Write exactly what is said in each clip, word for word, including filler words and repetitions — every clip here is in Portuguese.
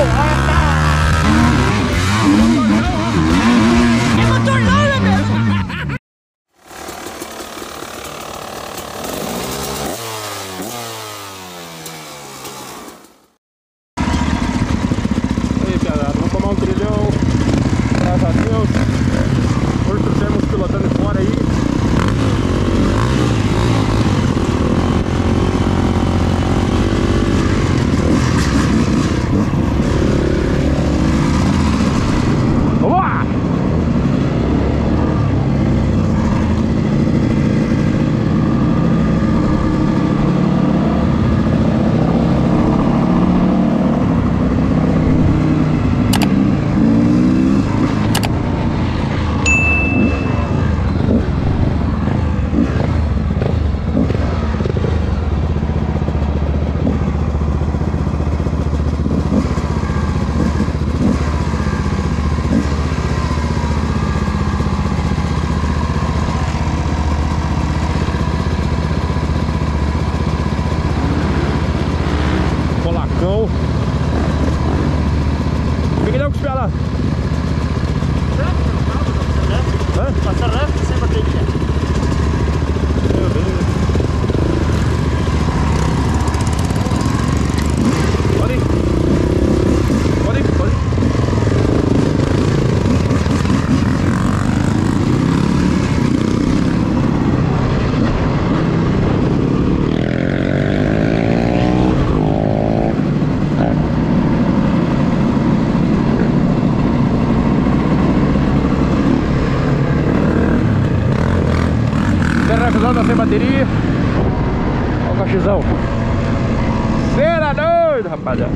Sem bateria. Olha o caixizão. Cera doido, rapaziada.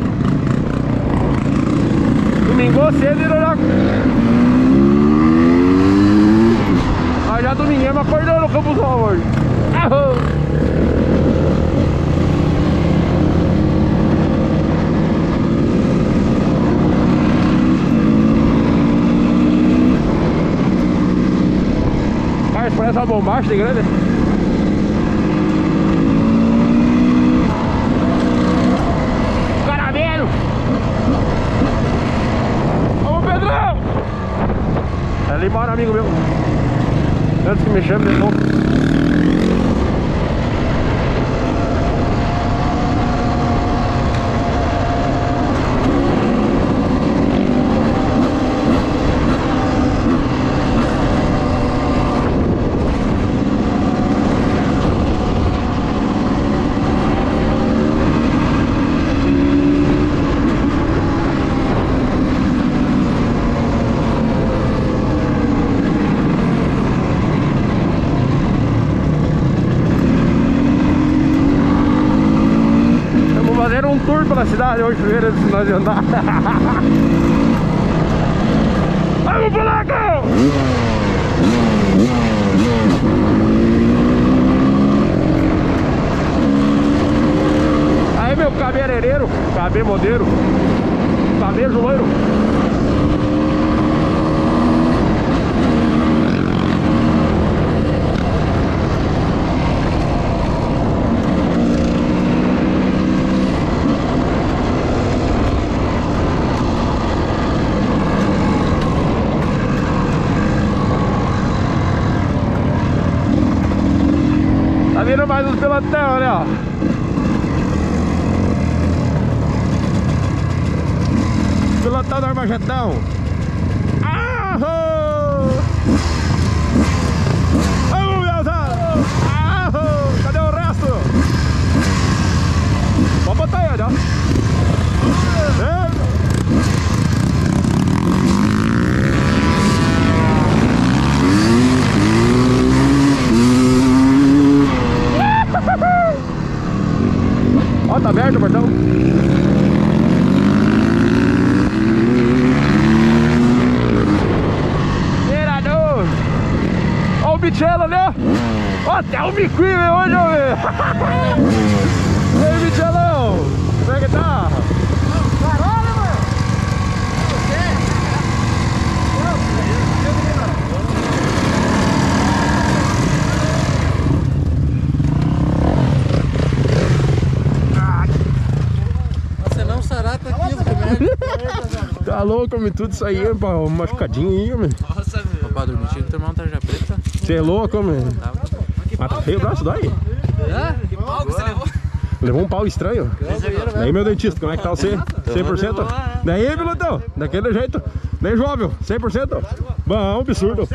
Domingou cedo e já... Nós já domingamos acordou no Campo Sol hoje. Arro! Mas parece uma bombacha de grande. Ali mora um amigo meu. Antes que me chame de novo. Um tour pela cidade hoje, primeiro antes de nós andar. Vamos pular, cara! Aí, meu cabeleireiro, cabemodeiro, cabelo loiro. Vindo mais uns pelotão, né, ó. Pelotão do Armagetão. Arro! Vamos, Bielzão! Arro! Cadê o resto? Vamos botar ele, ó. É. Ó, tá aberto o portão. Tirador. Ó o Bichello, né? Ó, até o Miquim hoje, ó, velho. E aí, Bichelão? Como é que tá? Carona, mano. Você não sarata aqui, velho. Tá louco, homem, tudo isso aí, pá, um machucadinho aí, homem. Nossa, meu. Pra dormir tinha que tomar um tarja preta. Você é louco, homem. Mas tá feio o braço, dói? Hã? Que pau que você levou? Levou um pau estranho. Daí, meu dentista, como é que tá você? cem por cento? Daí, pilotão, daquele jeito. Daí, jovem, cem por cento? Bom, absurdo.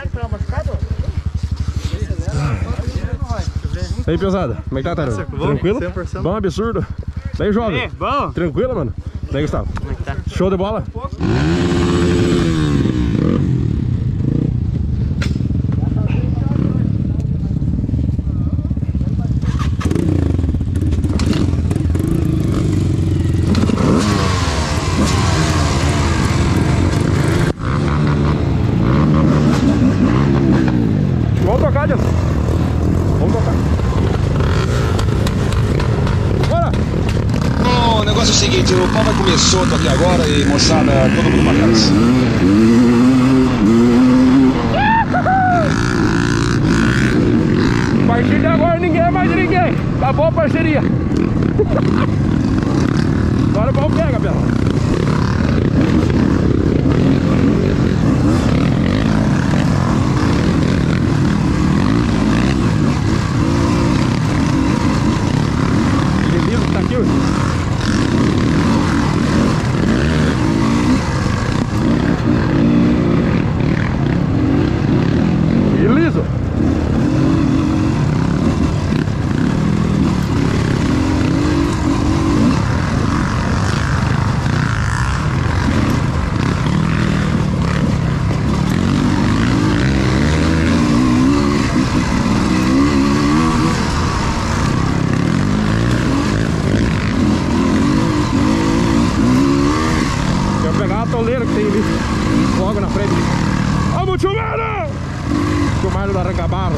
Daí, pesada, como é que tá, Tarô? Tranquilo? Bom, absurdo. Daí, jovem. Bom. Tranquilo, mano? Daí, Gustavo. Como é que tá? Show de bola? Vamos tocar, Jess. Vamos tocar. Bora! O negócio é o seguinte, o pau vai comer solto aqui agora e moçada, todo mundo pra casa. A partir de agora ninguém é mais de ninguém. Acabou a parceria. Agora o pau pega, Bela. Beleza, tá aqui, ó. Liso. Quero pegar a toleira que tem ali logo na frente. Vamos, tio Mário! Tio Mário da Arranca-Barro.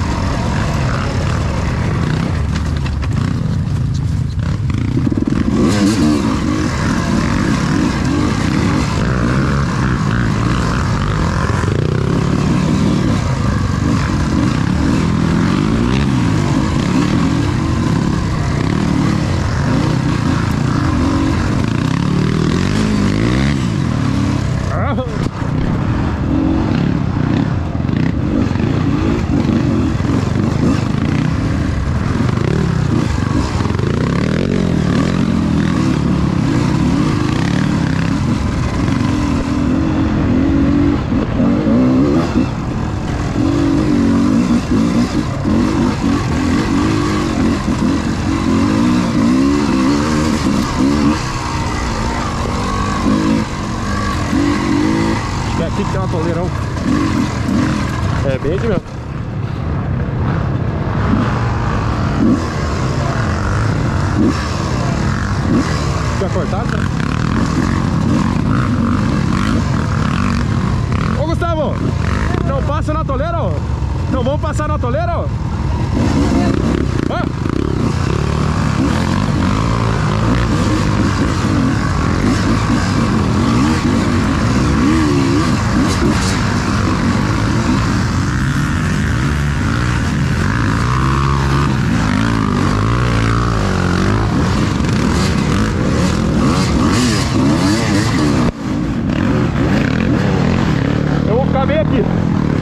É aqui que tem uma toleirão. É bem aqui mesmo. Fica cortado, né? Ô Gustavo, não passa na toleira, ó. Não vamos passar na toleira, ó. Hã? Eu vou ficar bem aqui.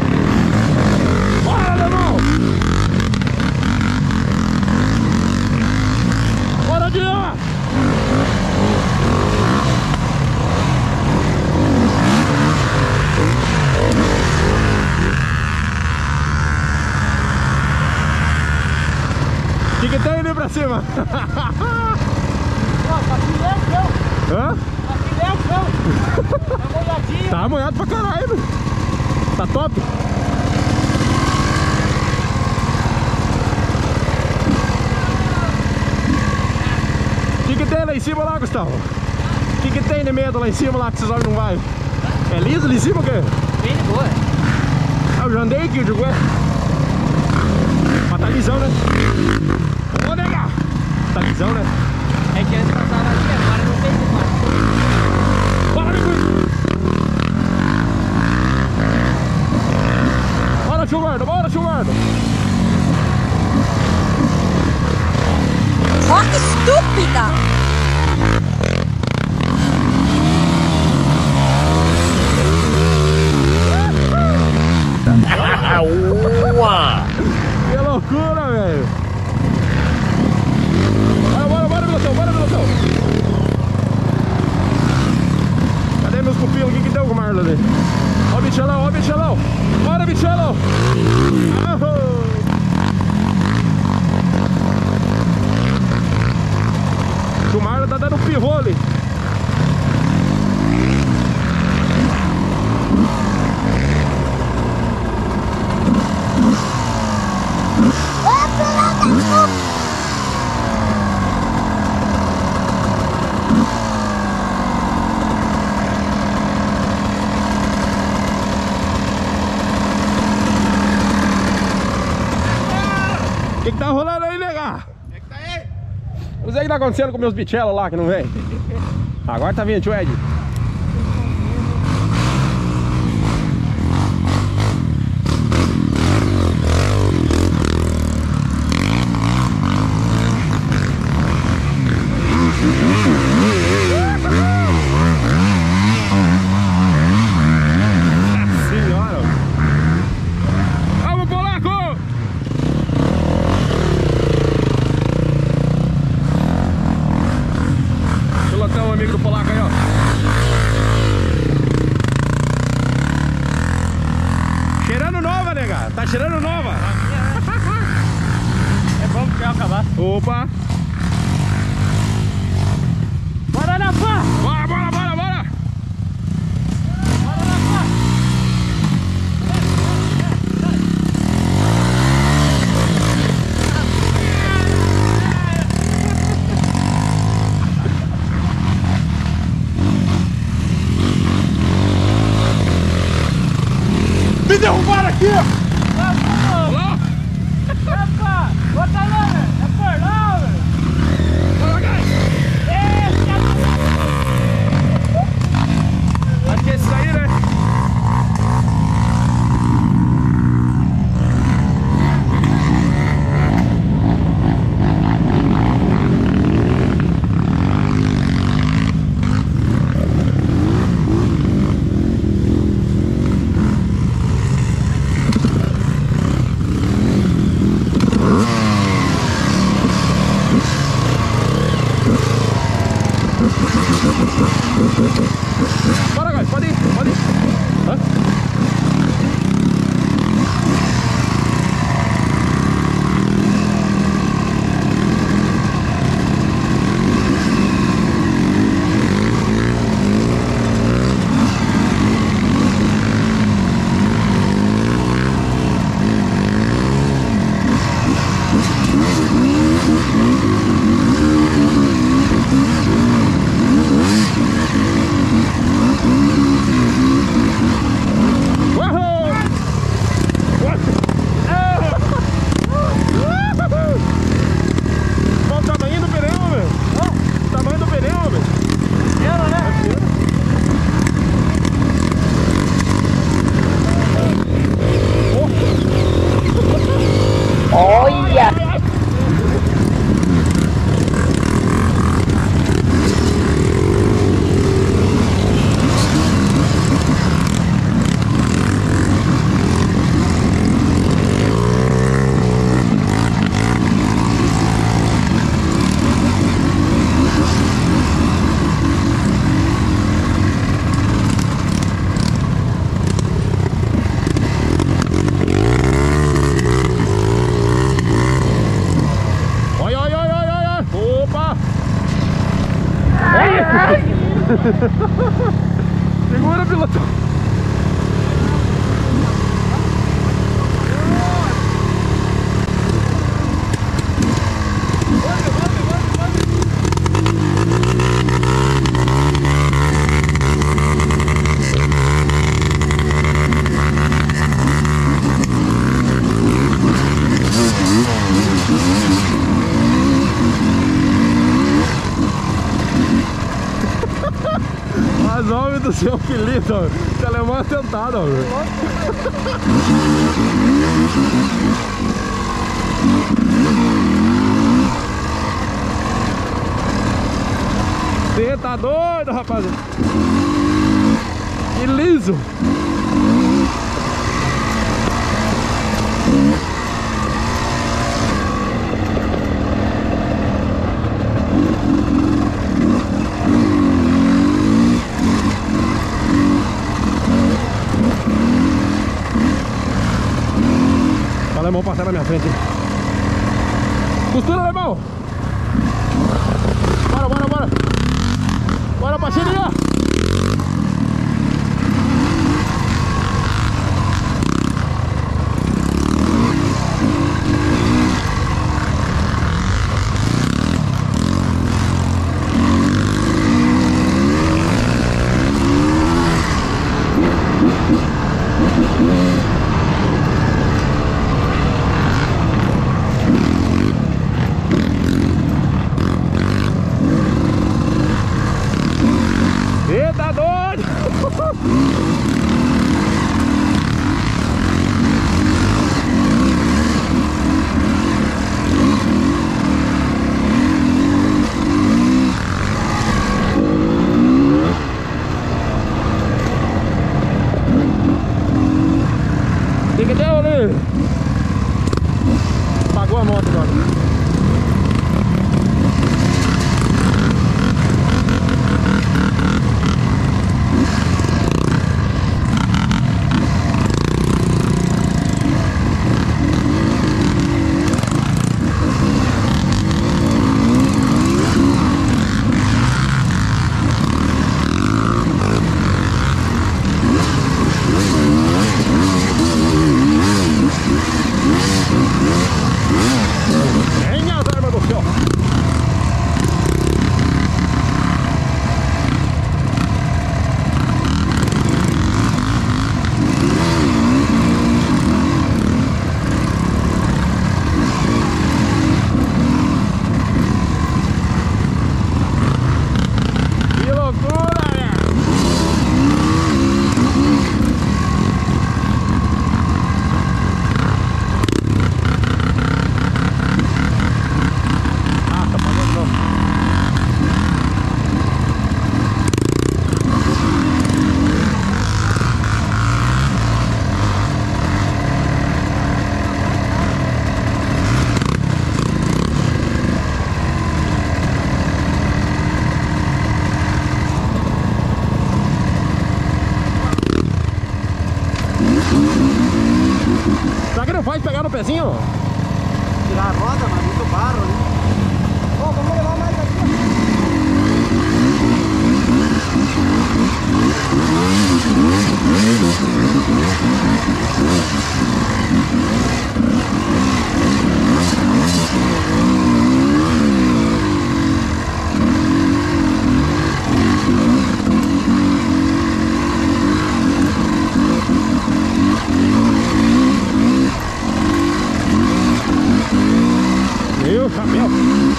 Bora, alemão! Bora de lá! O que que tem ali pra cima? Hã? Tá molhadinho. Tá molhado pra caralho, meu. Tá top. O que que tem lá em cima lá, Gustavo? O que que tem de medo lá em cima lá que vocês olham não vai? É liso ali em cima ou o quê? Bem de boa. Ah, eu já andei aqui, eu digo, é. Mas tá lisão, né? Ô, nega! Tá lisão, né? É que antes passava aqui, agora não tem mais. Bora, amigo! Bora, tio Guarda, bora, tio Guarda! Ó, que estúpida! perdeu com o Marlon ali. Ó o bichelão, ó o bichelão. Bora, bichelão. Arro. O Marlon tá dando pirro ali. O que que tá rolando aí, nega? É que tá aí? Não sei o que tá acontecendo com meus bichelos lá que não vem. Agora tá vindo, tio Ed. Senhora. Vamos, polaco! Pilotão, amigo do polaco aí, ó. Cheirando nova, nega. Tá cheirando nova. É bom porque eu acabar. Opa. Bora na pá! Bora, bora, bora, bora. Bora na pá! Me derrubaram aqui, ó. Olá. Opa! Bota lá, velho! É por lá, velho! Bora, guys. Acho que é isso aí, né? Bora, guys, pode ir, pode ir. Hã? Qual o tamanho do pneu, meu? O tamanho do pneu, meu? Ela, né? Olha! Olha, olha, olha, olha, olha. Opa! Segura, piloto. Mas homem do seu Felipe, ó. Esse alemão é tentado, ó. Você tá doido, rapaziada? Que liso! alemão passar na minha frente. Costura, alemão! Bora, bora, bora! Bora, parceirinha! Eita, doido! O que que deu ali? Apagou a moto agora. Será que não faz pegar no pezinho? Tirar a roda, mas muito barro ali. Ó, vamos levar mais aqui. Meu chapéu!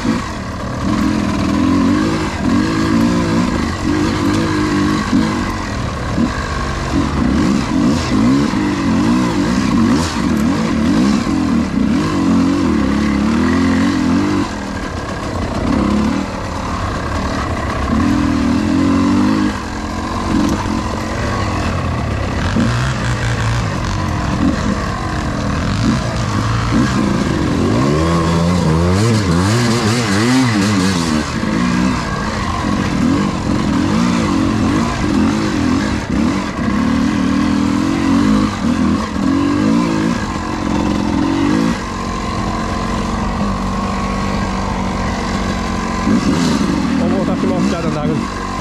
Vamos voltar a filmar uma piada d'água.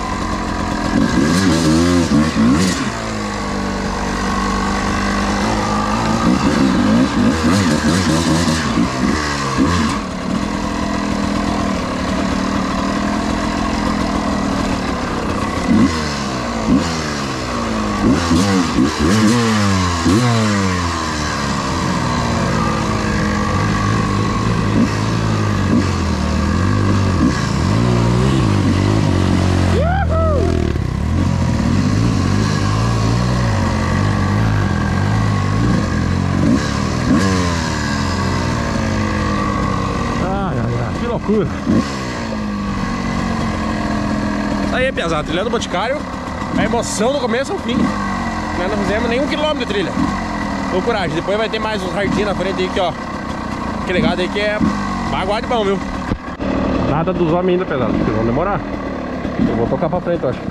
Que loucura! Aí, pesado, trilha do Boticário, a emoção do começo ao fim. Nós não fizemos nenhum quilômetro de trilha. Tô coragem, depois vai ter mais uns hardinhos na frente aí que, ó. Que ligado aí que é baguá de bom, viu? Nada dos homens ainda, pesado, porque vão demorar. Eu vou tocar pra frente, eu acho.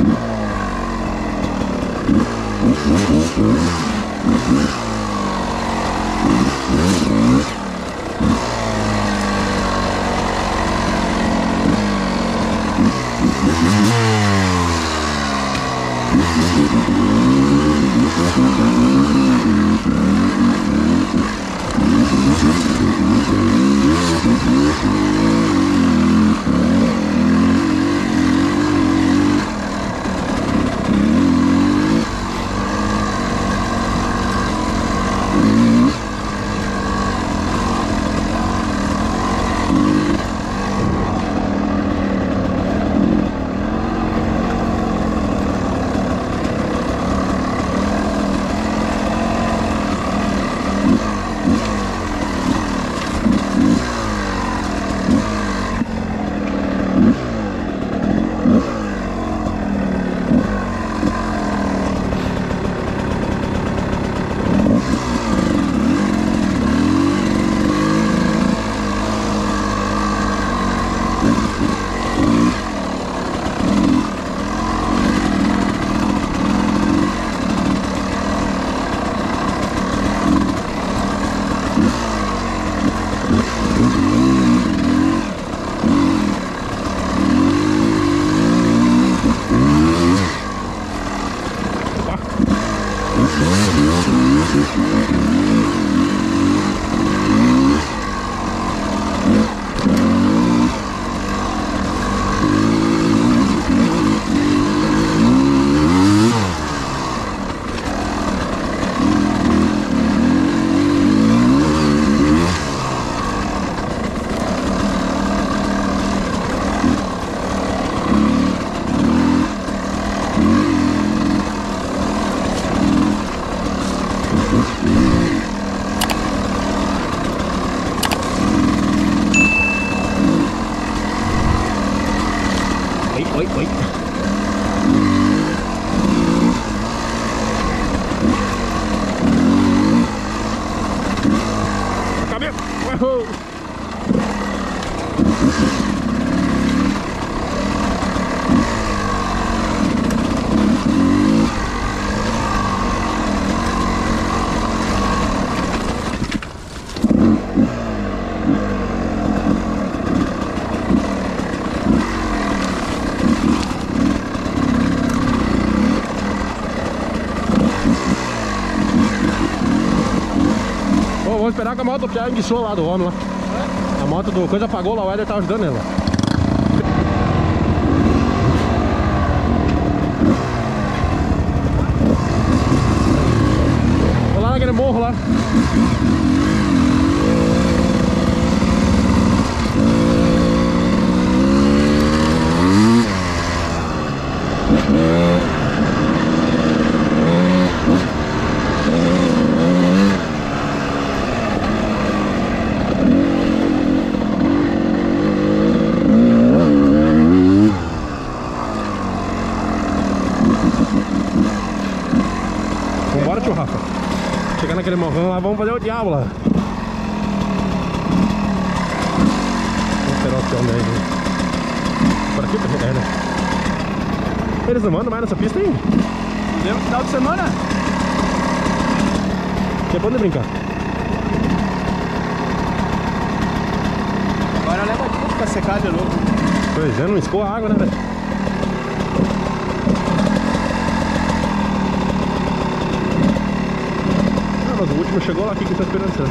Oi, oi. Acabei. Uhul. Vamos esperar que a moto já enguiçou lá do homem lá. A moto do coisa apagou lá, o Éder tá ajudando ela. Vou lá naquele morro lá. Vambora, tio Rafa. Chegar naquele morrão lá, vamos fazer o diabo lá. Vamos esperar o chão daí. Por aqui, por aqui, é, né? Eles não mandam mais nessa pista aí? Deu final de semana? Que é bom de brincar. Agora leva tudo pra secar de novo. Pois é, não escoa a água, né, velho? Mas o último chegou lá aqui que tá esperando você.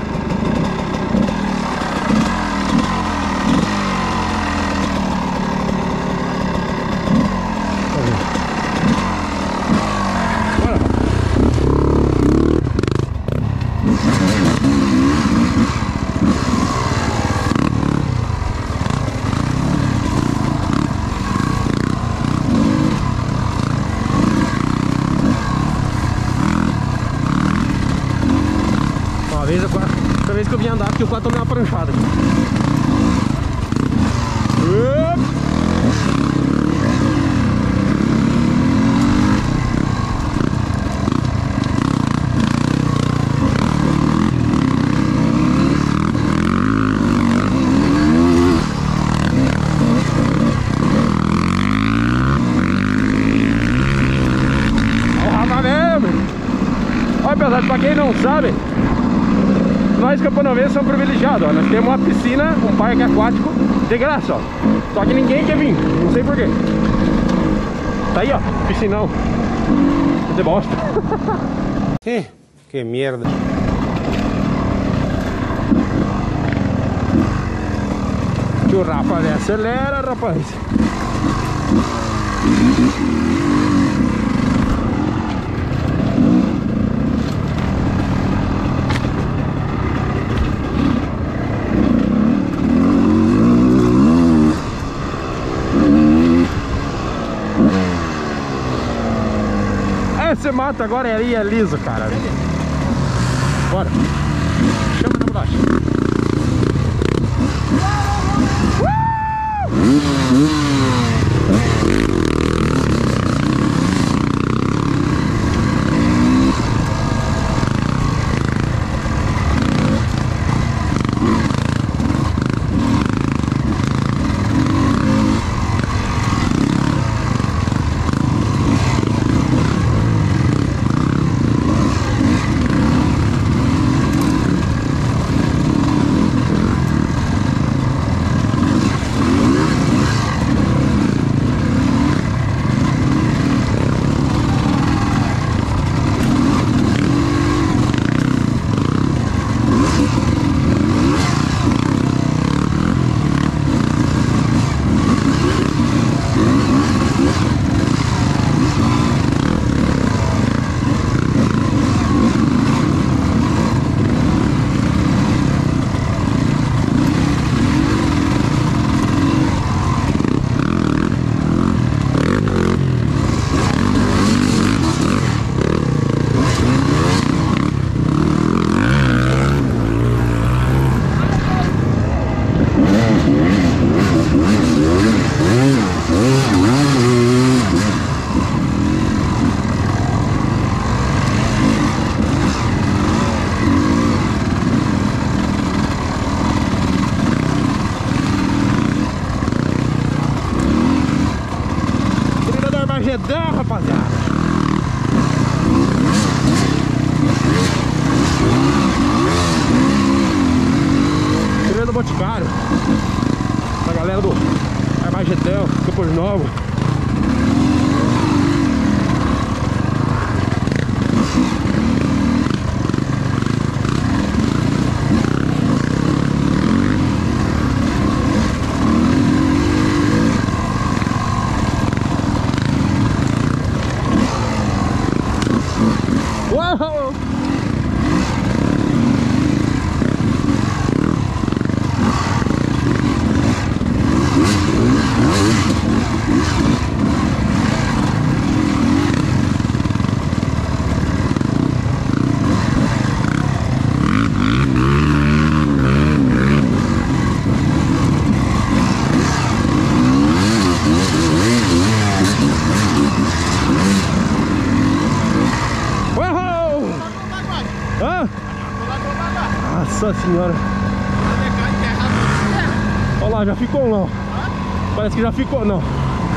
Bora. Uma vez, eu, outra vez que eu vim andar, porque eu quase tomei uma pranchada aqui. Olha, pessoal, pra quem não sabe, nós camponovenses somos privilegiados, ó. Nós temos uma piscina, um parque aquático de graça, ó. Só que ninguém quer vir, não sei porquê. Tá aí, ó, piscinão. Fazer bosta. Que, que merda. Que o Rafa ali acelera, rapaz. Esse mato agora é, é liso, cara. Bora. Chama na bolacha. Armagedão, rapaziada. Trilha do Boticário. A galera do Armagedão, Campos Novos. Uau! Nossa senhora. Olha lá, já ficou ou não? Parece que já ficou não.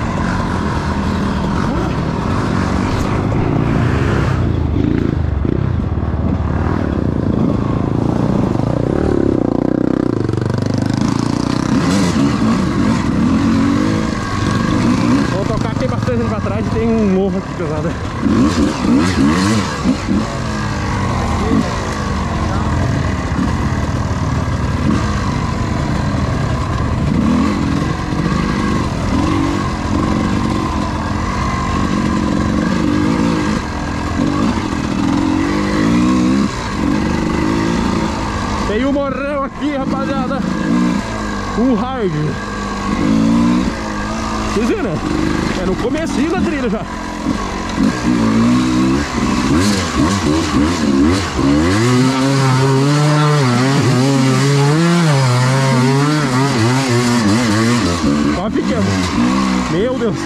Vou tocar aqui bastante pra trás e tem um morro aqui pesado. Tem um morrão aqui, rapaziada. Um hard. Vocês viram, né? É no comecinho da trilha já. Ó, ficamos. Meu Deus.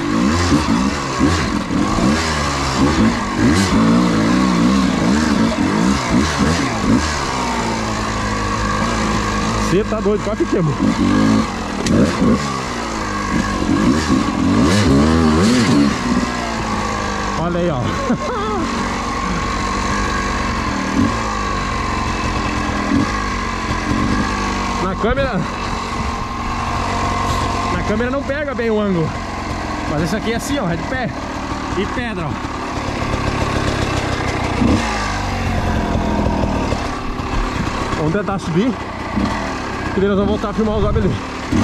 Você tá doido, quase queimou. Olha aí, ó. Na câmera Na câmera não pega bem o ângulo. Mas esse aqui é assim, ó, é de pé. E pedra, ó. Vamos tentar subir. E daí nós vamos voltar a filmar os obras ali.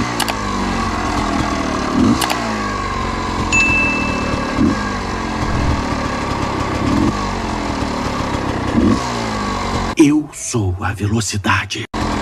Eu sou a velocidade.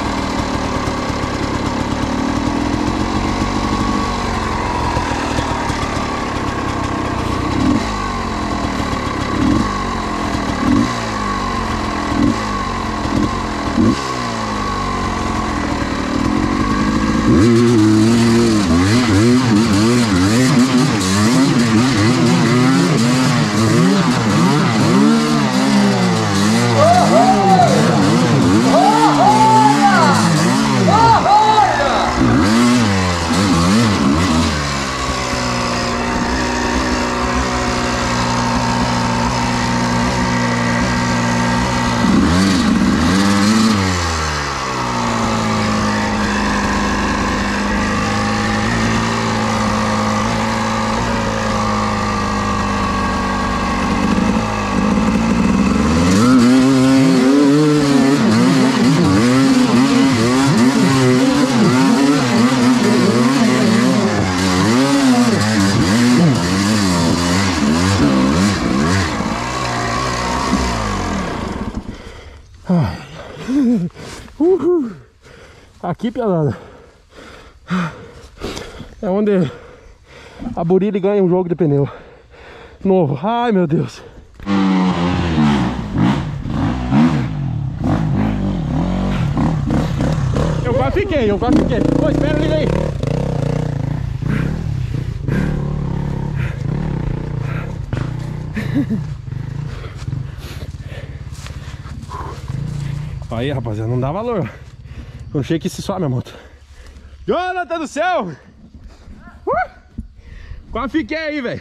Uhul. Aqui, pelada, é onde a Burilli ganha um jogo de pneu novo. Ai, meu Deus. Eu quase fiquei, eu quase fiquei. Pô, espera, liga aí. Aí, rapaziada, não dá valor. Eu achei que se sobe a moto. Jonathan do céu! Uh! Quase fiquei aí, velho.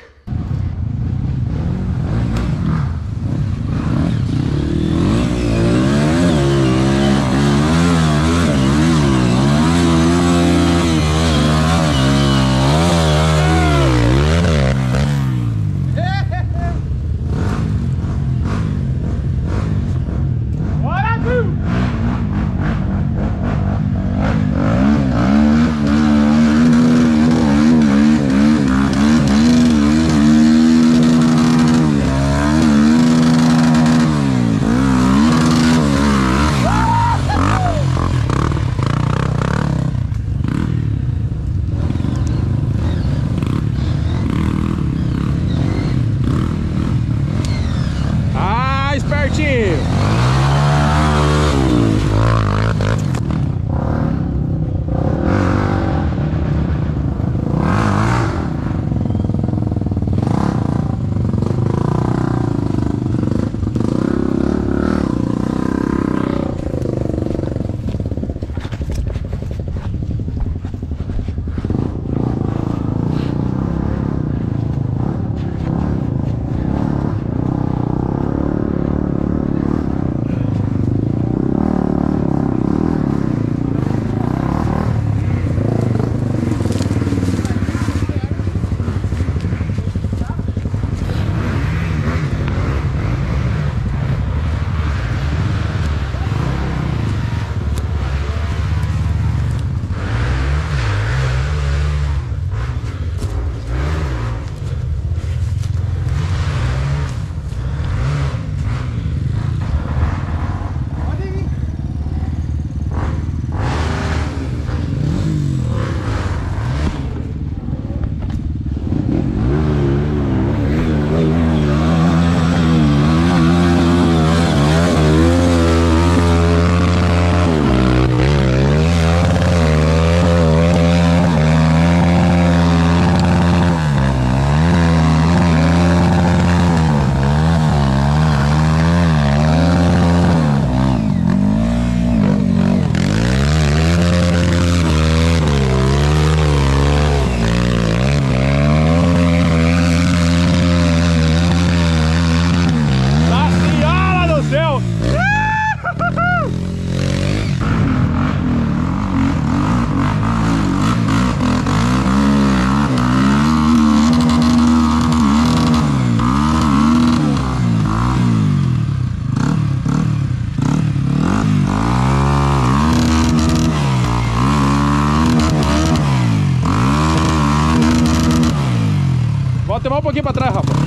pouquinho pra trás, Rafa.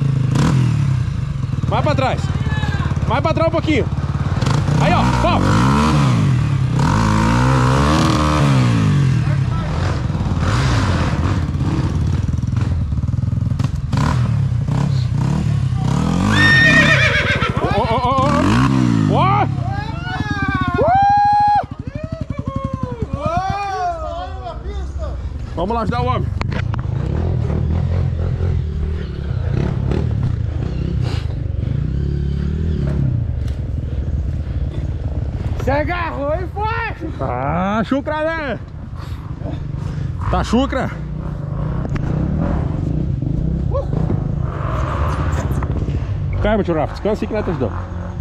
Mais pra trás. Mais pra trás um pouquinho. Aí, ó. Ó. Vamos lá ajudar o homem. Se agarrou e foi! Ah, chucra, né? Tá chucra. Uh. Calma, tio Rafa. Descansa aí que nós te ajudamos.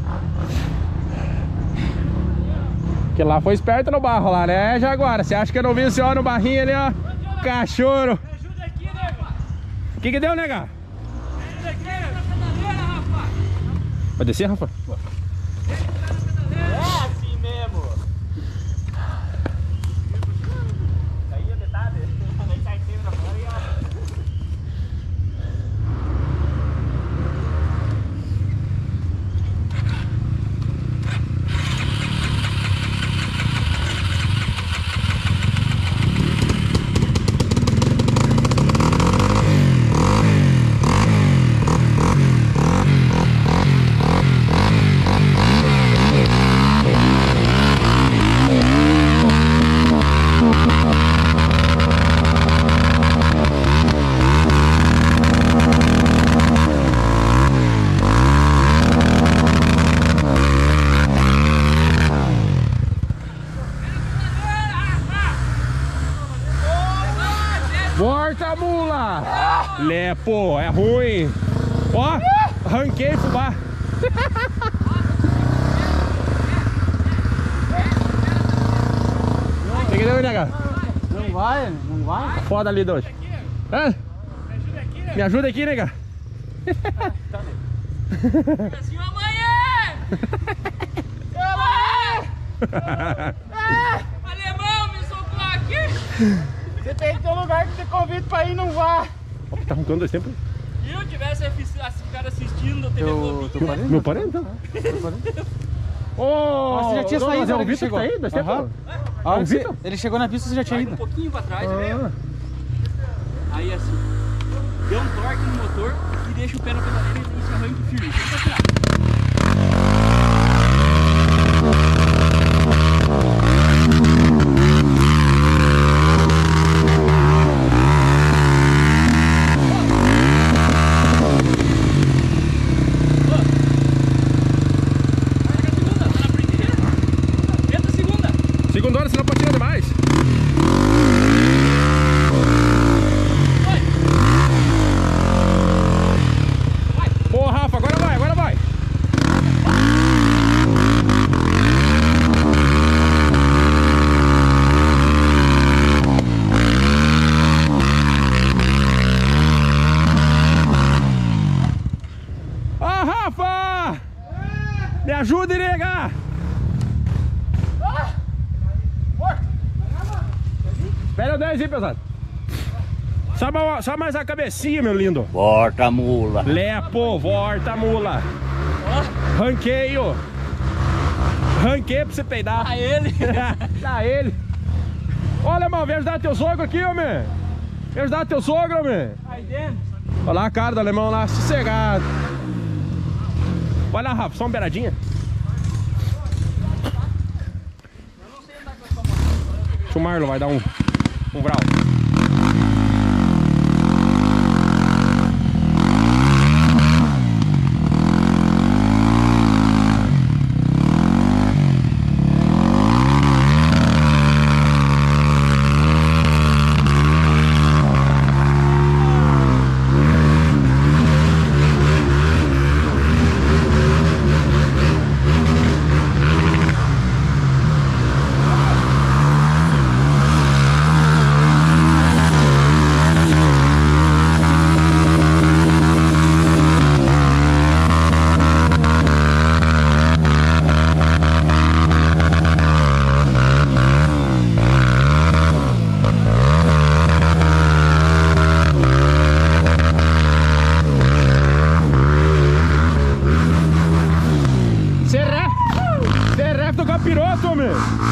Porque lá foi esperto no barro lá, né, Jaguara? Você acha que eu não vi o senhor no barrinho ali, ó? Cachorro. Me ajuda aqui, nega. O que que deu, nega? Me ajuda aqui, na pedaleira, Rafa. Vai descer, Rafa? É assim mesmo. Aí o detalhe, nem sai sempre na fora e ó. Morta a mula! Lé, pô, é ruim. Ó, arranquei fubá. O que que deu, nega? Não vai, não vai. Foda ali, dois. Hã? Me ajuda aqui, nega. Assim, amanhã! Alemão, me soltou aqui! Você tem que ter um lugar que você convida pra ir e não vá. Ó, tá arrancando dois tempos. Se eu tivesse esse cara assistindo a T V Globinho, Meu parente, então. Ô, Você já tinha não, saído, mas é né, o que Vitor que chegou? tá aí, dois tempos? Aham. Ah, Ah, o você- Vitor? ele chegou na pista, você já tinha vai ido. um pouquinho pra trás, Ah. velho. Aí assim, deu um torque no motor e deixa o pé na pedaleira e tem esse arranque firme. Fica pra trás. Segunda hora, senão pode tirar demais. Pô, Rafa, agora vai, agora vai. Ah, Rafa! Me ajuda, nega! Espera o dez aí, pesado. Só, ma- só mais a cabecinha, meu lindo. Volta, mula. Lepo, volta, mula. Ranqueio. Ranquei pra você peidar. A ele! Dá ele. Olha, mano, vem ajudar teu sogro aqui, homem. Vem ajudar teu sogro, homem. Aí dentro. Olha lá a cara do alemão lá, sossegado. Vai lá, Rafa, só uma beiradinha. O Marlon vai dar um, um grau. chefe do capiroto, homem.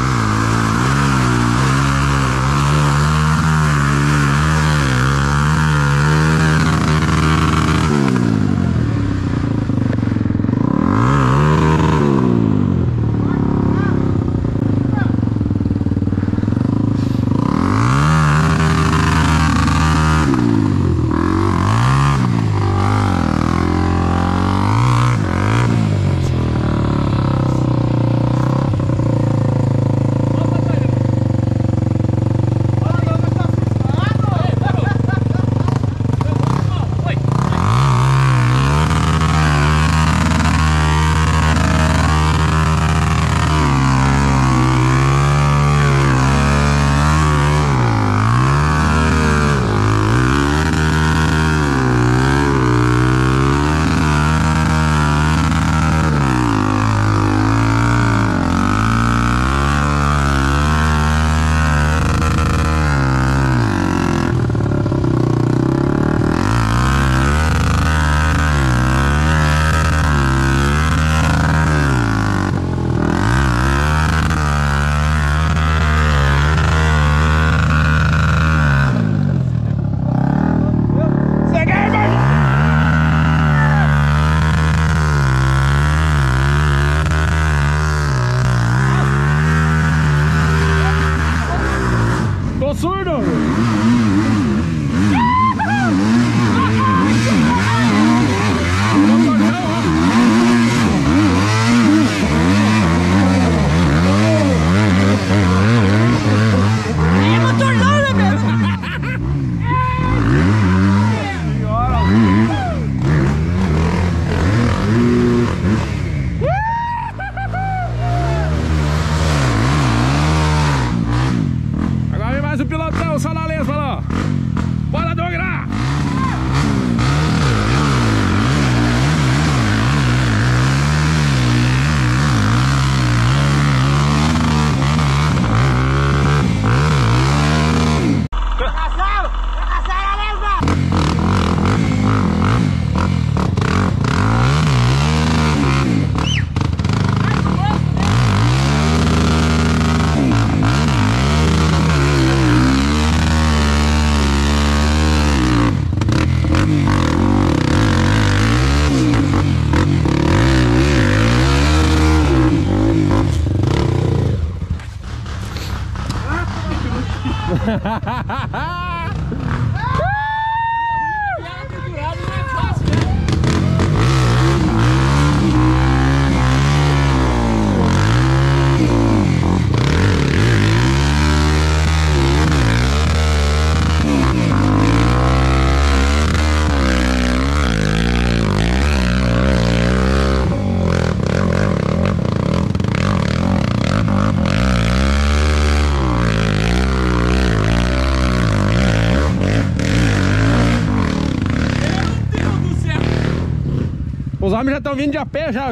Os homens já estão vindo de a pé já.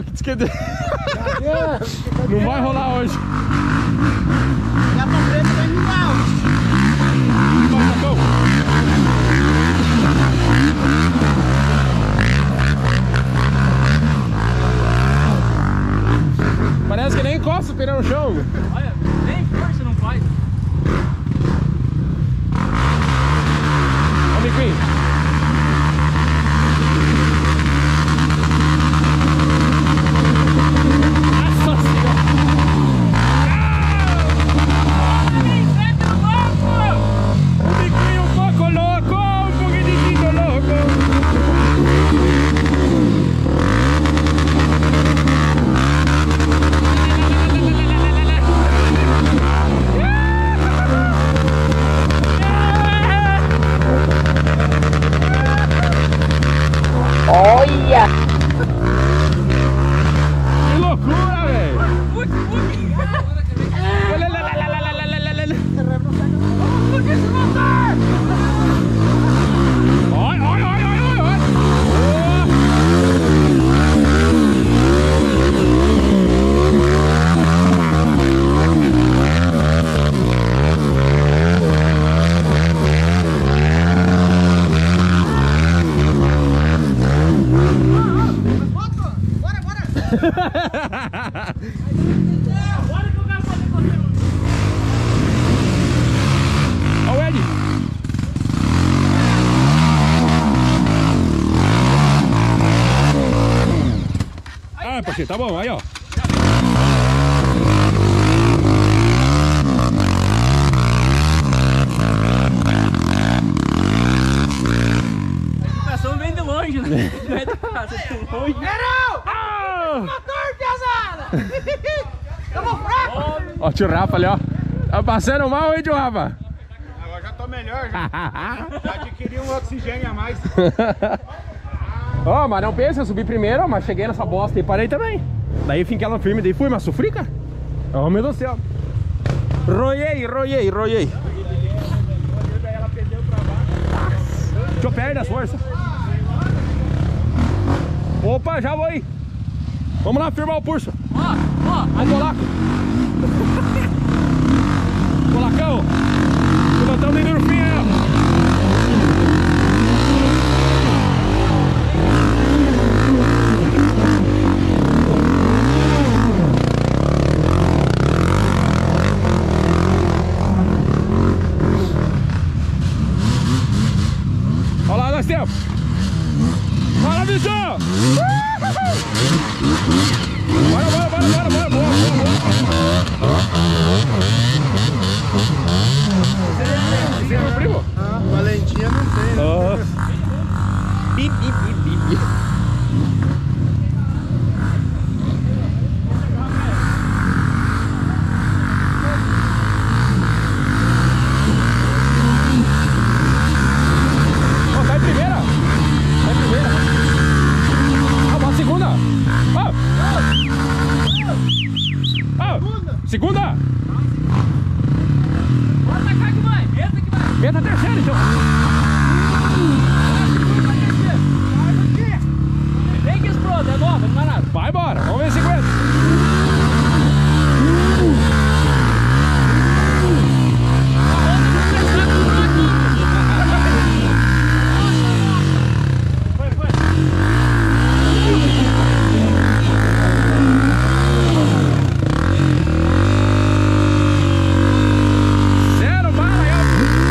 Não vai rolar hoje. Já tá preto no animal. Parece que nem encosta o pneu no chão. Olha, nem força não faz. Ó, Miquinho. Olha! Que loucura, velho! Olha, olha, olha, olha, olha! Bora, bora! Vai, Pachinho, tá bom, aí ó. Passou bem de longe, né? Não é de casa, é de longe. Ah! Motor, piazada! Tamo fraco! Ó o tio Rafa ali, ó. Tá passando mal, hein, tio Rafa? Agora já tô melhor, já. Já adquiri um oxigênio a mais. Ó, oh, mas não pensa, eu subi primeiro, mas cheguei nessa bosta e parei também. Daí fiquei ela firme, daí fui, mas sofri, cara. Oh, meu Deus do céu. Roiei, roiei, roiei. Ela perdeu pra baixo. Deixa eu perder as forças. Opa, já vou aí. Vamos lá firmar o pulso. Ó, ó, Ó o polaco. Polacão. Pilotão de endorfina aí, ó. Olha lá, nós temos. Bora, bicho! Bora, bora, bora, bora, bora, bora, bora. Você é meu primo? Ah, Valentinha não tem, né? Oh. Bi, bi, bi, bi, bi. Oh, vai primeira! Vai primeira! Ah, bota segunda! Ah! Ah! Segunda! bota cá que vai, entra que vai. Meta a terceira, então! Vem que explode, é nova, não é nada. Vai embora, vamos ver se aguenta. Foi, foi. Zero bala, eu...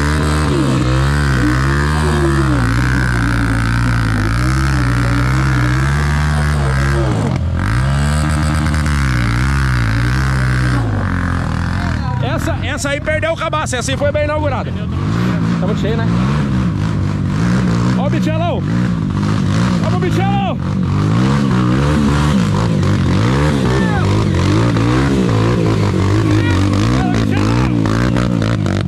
Essa, essa aí perdeu o cabaço, essa aí foi bem inaugurada. Tá muito cheio, né? Ó o bichelão! Vamos, bichelão! Fala, bichelão!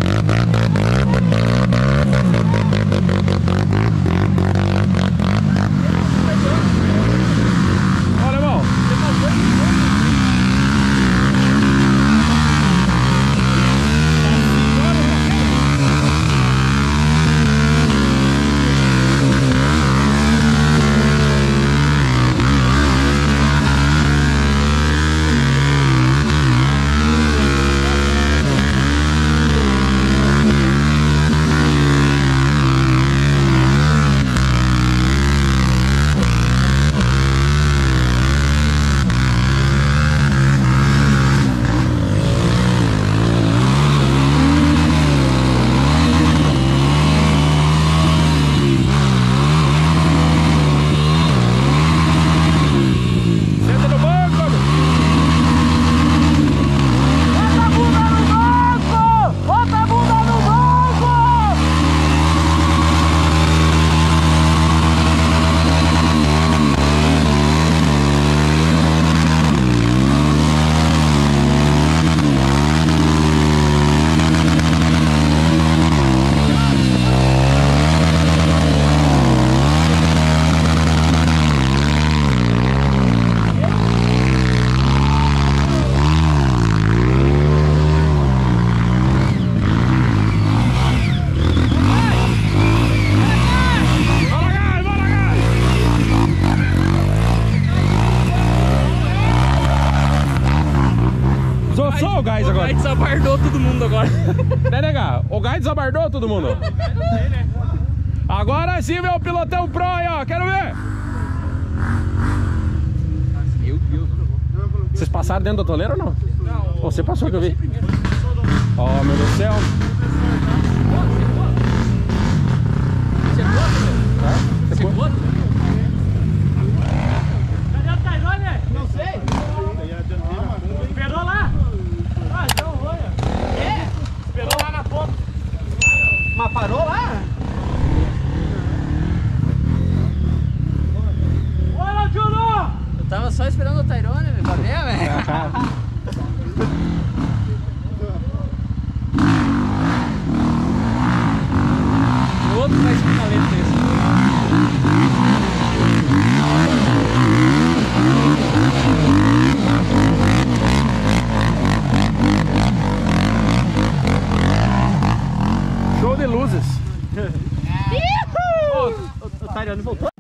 Olha, irmão! Senta no banco, meu. Bota a bunda no banco! Bota a bunda no banco! Bora, gás, bora, gás! Sou só o gás O agora. Gás desabardou todo mundo agora. Né, nega? O gás desabardou todo mundo. Agora sim vê o pilotão pro aí, ó. Quero ver. Meu Deus. Vocês passaram dentro da toleira ou não? Não. Você passou que eu vi. Ó, meu Deus do céu. Você gosta, velho? Você Você pô- gosta, velho? Cadê a Tailândia? Não esperando o Tyrone, velho, pra ver, velho. O outro vai ser talento esse. Show de luzes. Ô, o Tyrone voltou?